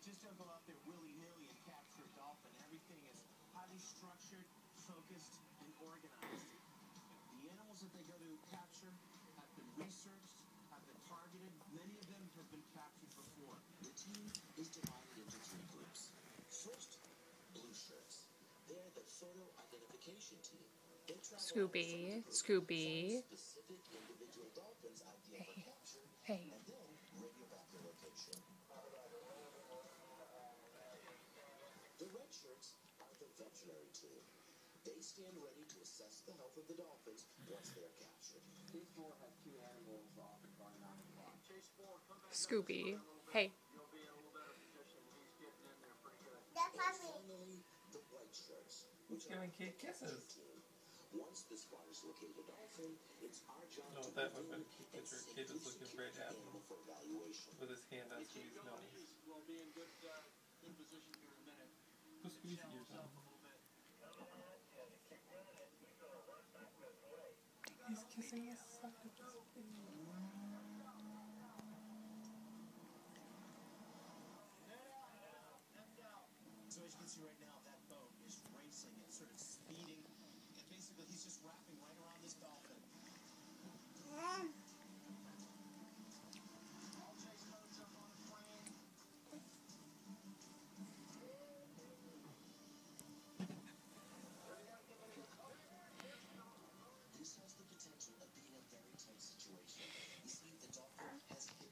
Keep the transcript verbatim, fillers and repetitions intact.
just don't go out there willy-nilly and capture a dolphin. Everything is highly structured, focused, and organized. The animals that they go to capture have been researched, have been targeted. Many of them have been captured before. The team is divided into three groups. First, blue shirts. They're the photo identification team. They travel Scooby, out Scooby. specific individual dolphins ideal for capture, Hey. and then radio back their location. The red shirts are the veterinary team. They stand ready to assess the health of the dolphins once they are captured. These four have two animals off by nine o'clock. Chase four, come back. Scooby. Hey. You'll be in a little better position. He's getting in there pretty good. And finally, the white shirts, which are Giving the Kate capture kisses. team. Once the spotters locate a dolphin, it's our job No, to that go would in have been a and picture. safely Kate is looking secure right the at him animal for evaluation. with his hand on Scooby's nose. We'll be in good, uh, good position here in a minute. Who's Scooby's ears on? He's kissing the side of his face. So as you can see right now, that boat is racing at